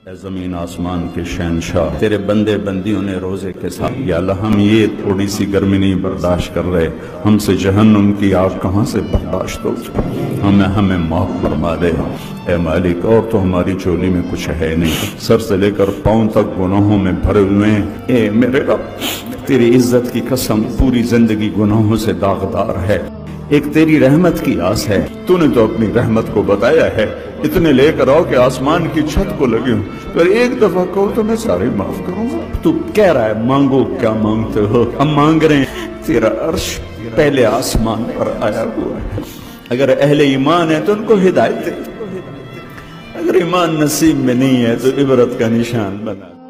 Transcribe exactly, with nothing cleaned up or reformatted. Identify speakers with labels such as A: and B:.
A: जमीन आसमान के शहनशाह, तेरे बंदे बंदियों ने रोजे के साथ, या अल्लाह हम ये थोड़ी सी गर्मी नहीं बर्दाश्त कर रहे, हमसे जहन्नुम की आग कहाँ से बर्दाश्त हो, हमें हमें माफ फरमा दे ए मालिक। और तो हमारी चोली में कुछ है नहीं, सर से लेकर पांव तक गुनाहों में भरे हुए हैं। ए मेरे रब, तेरी इज्जत की कसम, पूरी जिंदगी गुनाहों से दागदार है। एक तेरी रहमत की आस है, तूने तो अपनी रहमत को बताया है, इतने लेकर आओ कि आसमान की छत को लगे हूँ, पर एक दफा कहो तो मैं सारे माफ करूंगा। तू कह रहा है मांगो, क्या मांगते हो? हम मांग रहे हैं तेरा अर्श पहले आसमान पर आया हुआ है। अगर अहले ईमान है तो उनको हिदायत दे, अगर ईमान नसीब में नहीं है तो इबरत का निशान बना।